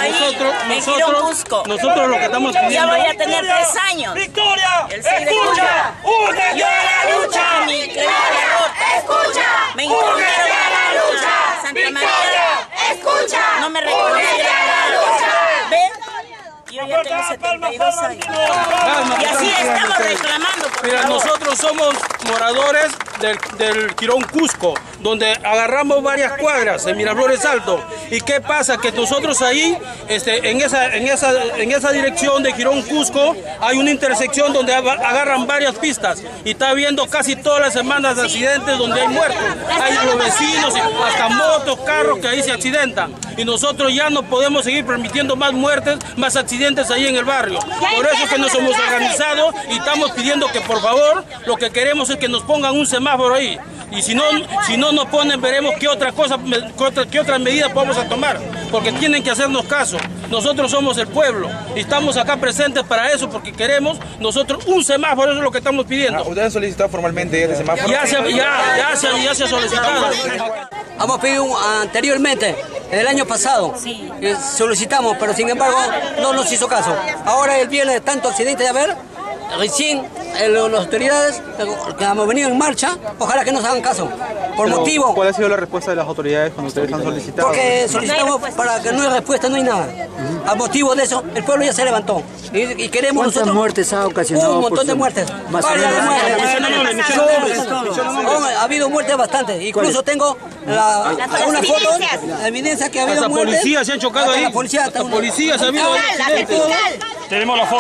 ahí, en Girón Cusco. Nosotros lo que estamos pidiendo... Ya voy a tener 3 años. ¡Victoria! ¡Escucha! ¡Únete a la lucha! ¡Escucha! Me internaron a la lucha. Santa María, escucha. No me reconocieron a la lucha. ¿Ven? Yo ya tengo 72 años. Y así estamos reclamando. Mira, nosotros somos moradores del Girón Cusco, donde agarramos varias cuadras en Miraflores Alto. ¿Y qué pasa? Que nosotros ahí, en esa dirección de Girón Cusco, hay una intersección donde agarran varias pistas. Y está habiendo casi todas las semanas accidentes donde hay muertos. Hay los vecinos, hasta motos, carros que ahí se accidentan. Y nosotros ya no podemos seguir permitiendo más muertes, más accidentes ahí en el barrio. Por eso es que nos hemos organizado y estamos pidiendo que por favor, lo que queremos es que nos pongan un semáforo ahí. Y si no nos ponen, veremos qué otras medidas podemos tomar, porque tienen que hacernos caso. Nosotros somos el pueblo y estamos acá presentes para eso, porque queremos nosotros un semáforo, eso es lo que estamos pidiendo. ¿Ustedes han solicitado formalmente este semáforo? Ya se ha solicitado. Hemos pedido anteriormente, el año pasado, solicitamos, pero sin embargo no nos hizo caso. Ahora el viernes tanto accidente de haber, recién las autoridades que hemos venido en marcha, ojalá que nos hagan caso. Por motivo. ¿Cuál ha sido la respuesta de las autoridades cuando ustedes han solicitado? Porque solicitamos para que no hay respuesta, no hay nada. A motivo de eso, el pueblo ya se levantó. Y queremos ¿Cuántas nosotros, muertes ha ocasionado? Un montón de muertes. Varias muertes. Ha habido muertes bastantes. Incluso tengo una foto, la evidencia que ha habido muertes. Hasta policías se han chocado ahí. Hasta policías ha habido accidentes. Tenemos las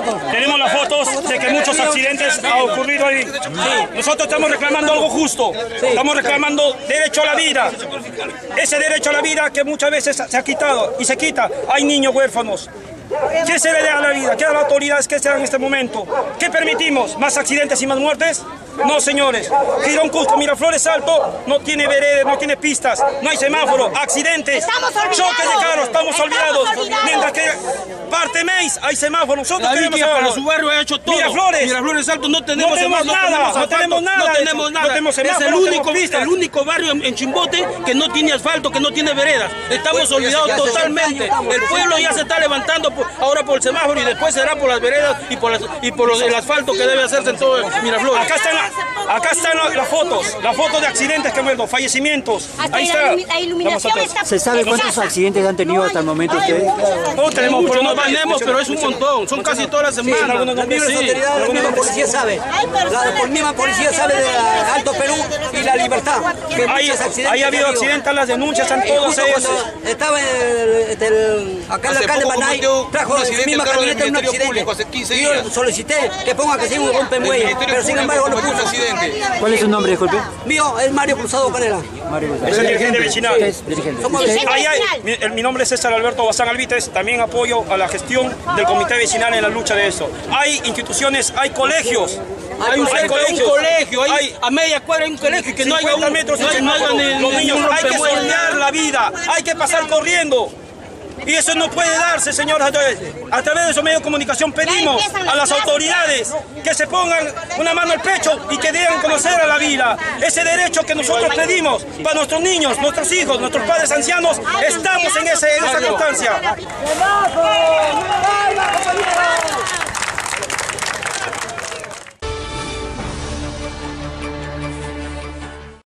fotos de que muchos accidentes han ocurrido ahí. Nosotros estamos reclamando algo justo. Estamos reclamando derecho a la vida. Ese derecho a la vida que muchas veces se ha quitado y se quita. Hay niños huérfanos. ¿Qué se le da a la vida? ¿Qué a las autoridades que se dan en este momento? ¿Qué permitimos? ¿Más accidentes y más muertes? No, señores. Girón Cusco, Miraflores Alto, no tiene veredas, no tiene pistas, no hay semáforo, accidentes, choques de carros, estamos olvidados. Mientras que parte Meis hay semáforo, nosotros queremos para su barrio ha hecho todo. Miraflores Alto no tenemos nada. No tenemos es el único barrio en Chimbote que no tiene asfalto, que no tiene veredas. Estamos olvidados totalmente. El pueblo ya se está levantando ahora por el semáforo y después será por las veredas y por el asfalto que debe hacerse en todo Miraflores. Acá están las fotos de accidentes que hemos visto, fallecimientos. Ahí está. ¿Se sabe cuántos accidentes han tenido hasta el momento ustedes? No tenemos, pero no tenemos, pero es un montón. Son casi todas las semanas. La misma policía sabe. La misma policía sabe de Alto Perú y La Libertad. Ahí ha habido accidentes, las denuncias están todas ellas. Estaba acá el alcalde Manay, trajo la misma camioneta en un accidente. Y yo solicité que ponga que sea un rompemuelle, pero sin embargo no puso. ¿Cuál es su nombre, disculpe? Mío es Mario Cruzado Canela. Es el dirigente vecinal. Somos vecinales. Mi nombre es César Alberto Bazán Alvites, también apoyo a la gestión del comité vecinal en la lucha de eso. Hay instituciones, hay colegios. Hay un colegio, a media cuadra hay un colegio que no haya 50 metros los niños. Hay que sortear la vida, hay que pasar corriendo. Y eso no puede darse, señores. A través de esos medios de comunicación pedimos a las autoridades que se pongan una mano al pecho y que den a conocer a la vida. Ese derecho que nosotros pedimos para nuestros niños, nuestros hijos, nuestros padres ancianos, estamos en esa constancia.